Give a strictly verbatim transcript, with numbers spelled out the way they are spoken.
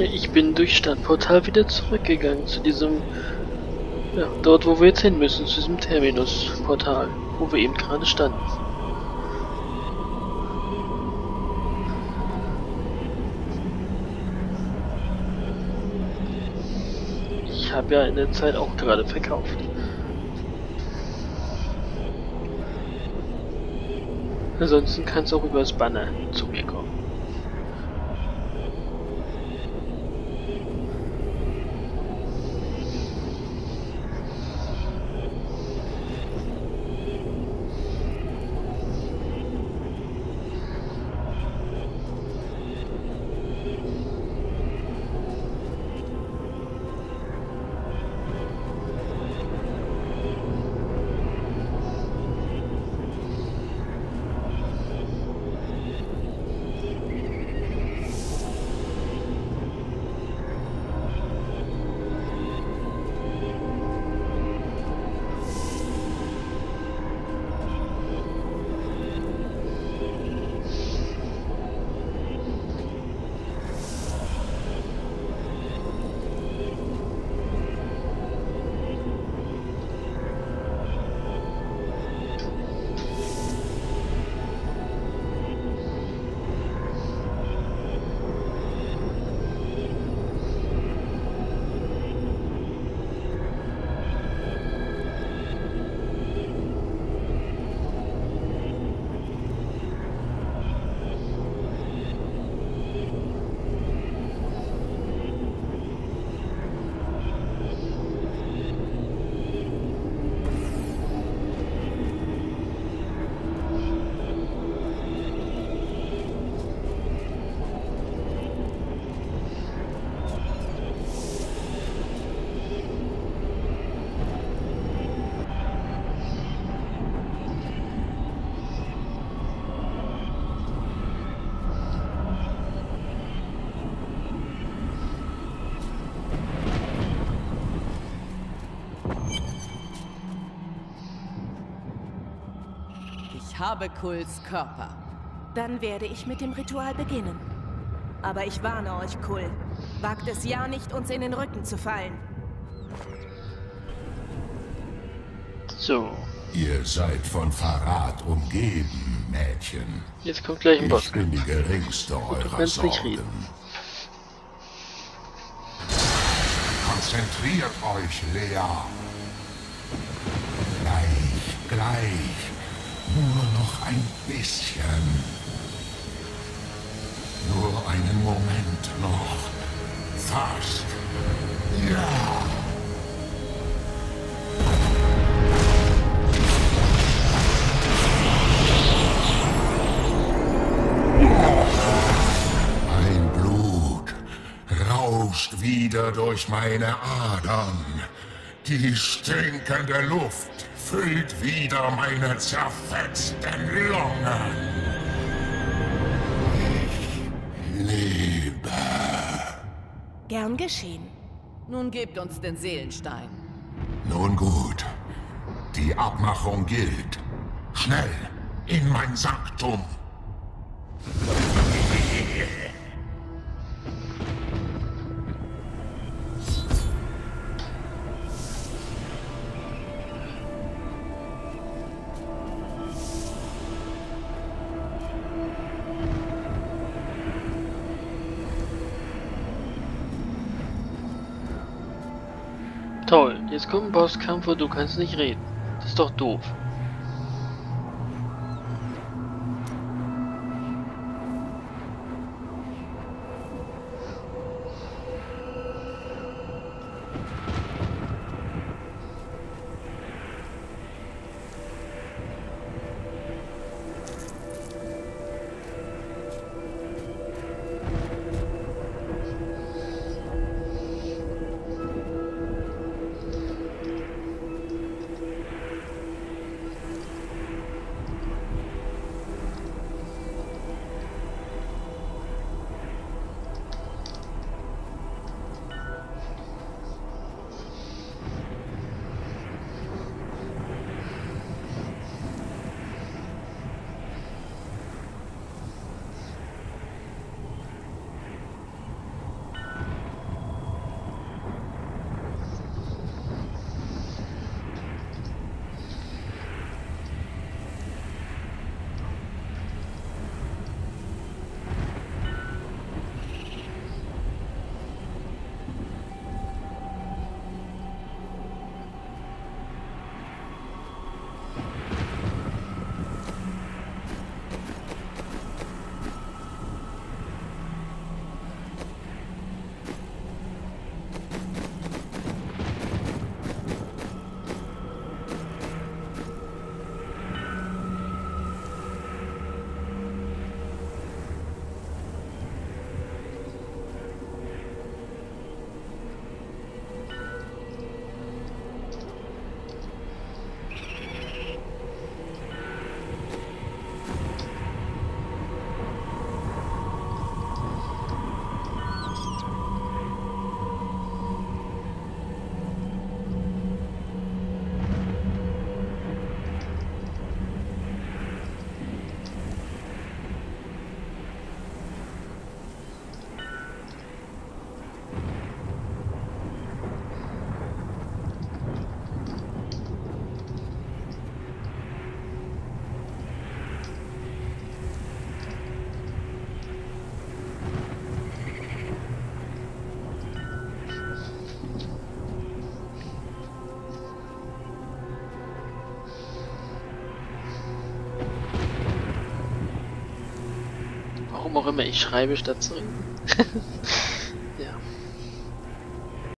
ich bin durch Stadtportal wieder zurückgegangen zu diesem, ja, dort wo wir jetzt hin müssen, zu diesem Terminus-Portal, wo wir eben gerade standen. Ich habe ja in der Zeit auch gerade verkauft. Ansonsten kannst du auch über das Banner zu mir kommen. Ich habe Kulls Körper. Dann werde ich mit dem Ritual beginnen. Aber ich warne euch, Kull. Wagt es ja nicht, uns in den Rücken zu fallen. So. Ihr seid von Verrat umgeben, Mädchen. Jetzt kommt gleich ein Boss. Ich bin die geringste eurer kannst nicht Sorgen. reden. Konzentriert euch, Lea. Gleich, gleich. Nur noch ein bisschen. Nur einen Moment noch. Fast. Ja. Mein Blut rauscht wieder durch meine Adern. Die stinkende Luft füllt wieder meine zerfetzten Lungen. Ich lebe. Gern geschehen. Nun gebt uns den Seelenstein. Nun gut. Die Abmachung gilt. Schnell in mein Sanktum. Toll, jetzt kommt ein Bosskampf und du kannst nicht reden. Das ist doch doof. Warum auch immer ich schreibe statt zu reden.